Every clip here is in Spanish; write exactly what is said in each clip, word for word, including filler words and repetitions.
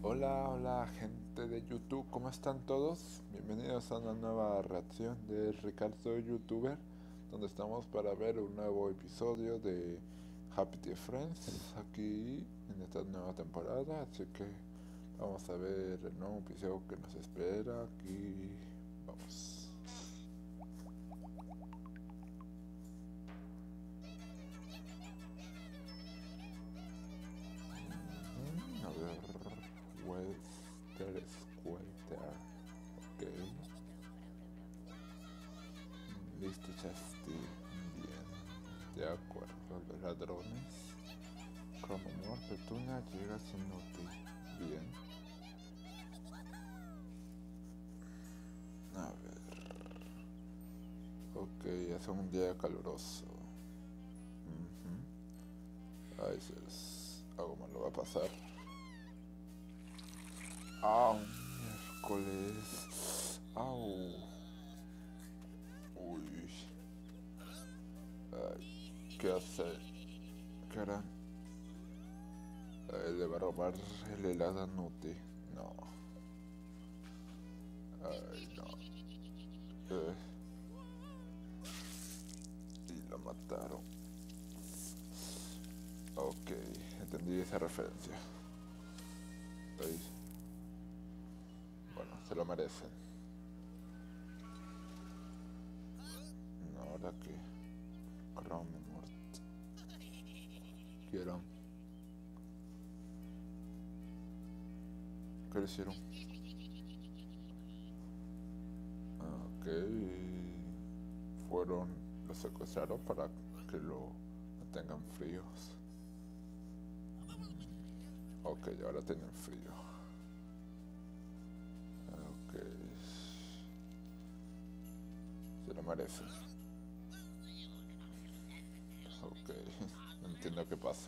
Hola, hola gente de YouTube, ¿cómo están todos? Bienvenidos a una nueva reacción de Ricardo YouTuber, donde estamos para ver un nuevo episodio de Happy Friends aquí en esta nueva temporada, así que vamos a ver el nuevo episodio que nos espera. Aquí vamos. Mm, a ver, Wester Squatter, ok. Listo, Chasti. Bien. De acuerdo. Los ladrones. Como amor, Petunia llega sin útil. Bien. A ver. Ok, hace un día caluroso. Uh-huh. Ay, es... algo malo va a pasar. ¡Ah! Miércoles. ¡Au! Uy. Ay, ¿qué hace? ¿Qué harán? Él le va a robar el helado a Nuti. No. Ay, no. Eh, y lo mataron. Ok, entendí esa referencia. Ahí. Bueno, se lo merecen. Ahora que Chrome muerto. Quiero. ¿Qué le hicieron? Ok. Fueron. Lo secuestraron para que lo tengan fríos. Ok, ahora tienen frío. Ok. Se lo merecen. Ok. No entiendo qué pasa.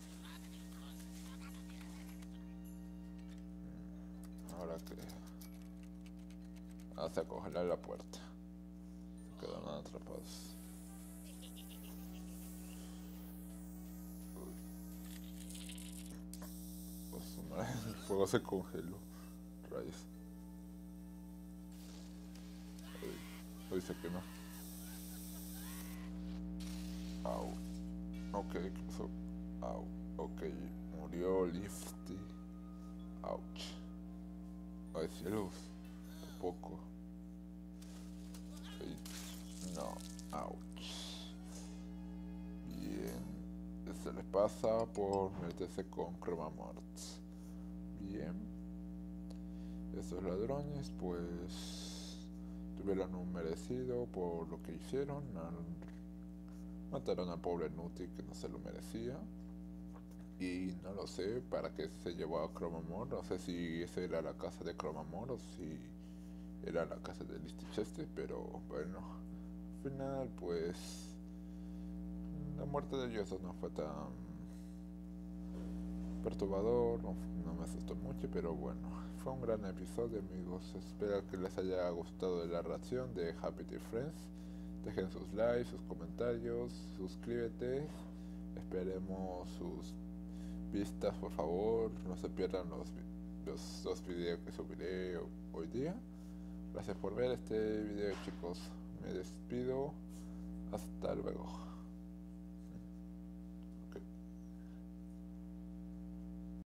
Ahora que. Hasta congelar la puerta. Quedan atrapados. El fuego se congeló. Rayos. Hoy se quema. Au. Ok, ¿qué pasó? Au. Ok, murió Lifty. Ouch. Ay, cielos. Tampoco. Ay, no. Ouch. Bien. Se les pasa por meterse con Cromamort. Bien. Estos ladrones pues tuvieron un merecido por lo que hicieron. Mataron al pobre Nuti que no se lo merecía. Y no lo sé para qué se llevó a Cromamor. No sé si esa era la casa de Cromamor o si era la casa de Listicheste. Pero bueno, al final pues la muerte de ellos no fue tan perturbador, no, no me asustó mucho, pero bueno, fue un gran episodio, amigos. Espero que les haya gustado la reacción de Happy Friends. Dejen sus likes, sus comentarios, suscríbete. Esperemos sus vistas, por favor. No se pierdan los, los dos videos que subiré hoy día. Gracias por ver este video, chicos. Me despido. Hasta luego.